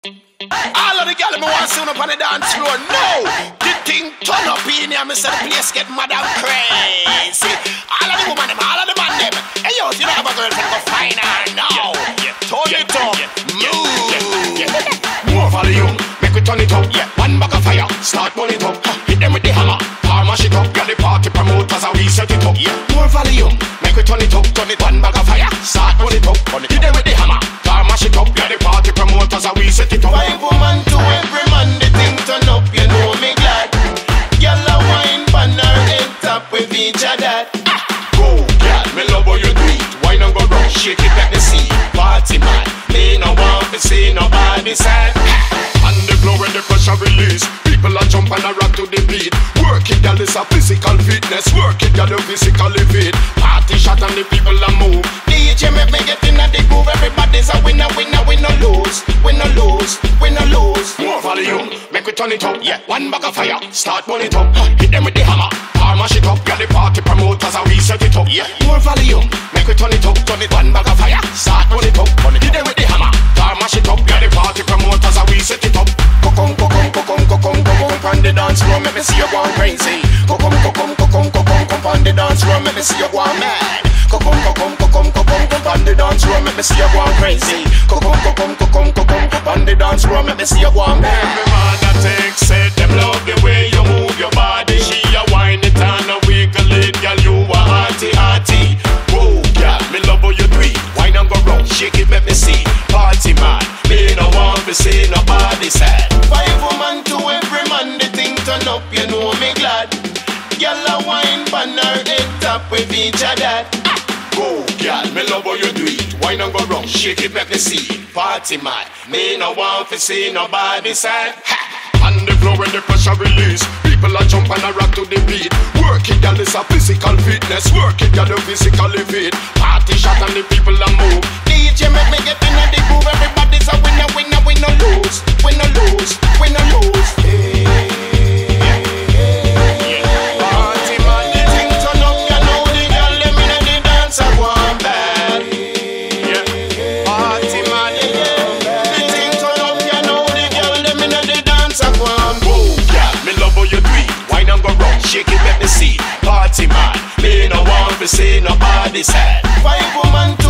All of the girls me want soon up on the dance floor. No, the thing turn up in here. Me say the place get mad and crazy. All of the woman them, all of the man them. Hey yo, if you don't have a girlfriend, go find her now. Turn it up, move. More volume, make we turn it up. One bag of fire, start burn it up. Hit them with the hammer, power mash it up. Get the party promoters and we set it up. More volume, make we turn it up. Turn it, one bag of fire, start burn it up. Hit them with the hammer, power mash it up. Get the party promoters and we set it up. Five woman to every man, the thing turn up, you know me glad. Girl a wine pan her head top with each other. Go, girl, me love how you do it. Wine and go round, shake it like the sea. Party man, me no want to see nobody sad. On the floor when the pressure release, people are jump and a rock to the beat. Work it, girl, it's a physical fitness. Work it, girl, you physically fit. Party shot and the people are move. DJ make me get in the groove. Everybody's a winner, winner, we no lose. We no lose, we no lose. More volume, make we turn it up. One bag of fire, start burn it up. Hit them with the hammer, power mash it up. Girl, the party promoters and we set it up. More volume, make we turn it up. Turn it, one bag of fire, start burn it up. Hit them with the hammer, power mash it up. Girl, the party promoters and we set it up. Come on the dance floor, make me see you going crazy. Come on the dance floor, make me see you going mad. Come on the dance floor, make me see you going crazy. Come on the dance floor, make me see you going mad. Every man that takes it, them love the way you move your body. She a whine it and a wiggle it, girl, you a hearty. Whoa, girl, me love how you do it. Wine and go round, shake it, make me see. Party man, me no want to see nobody sad. Five woman to every man, the thing turn up, you know me glad. Girl a wine pan her head top with each other. Go, girl, me love how you do it. Wine and go round, shake it, make me see. Party man, me no want to see nobody sad. On the floor when the pressure release, people are jump and a rock to the beat. Work it, girl, it's a physical fitness. Work it, girl, you physically fit. Party shot and the people are move. DJ make me get in the groove. Everybody's a winner, winner, we no lose. We no lose, we no lose. Party man, the thing turn up, you know the girl, let me know the dance I want bad. Party man, the thing turn up, you know the girl, let me know the dance I want. whoa, girl, me love how you do it. Wine and go round, shake it, let me see. Party man, me no want to see nobody sad. Five woman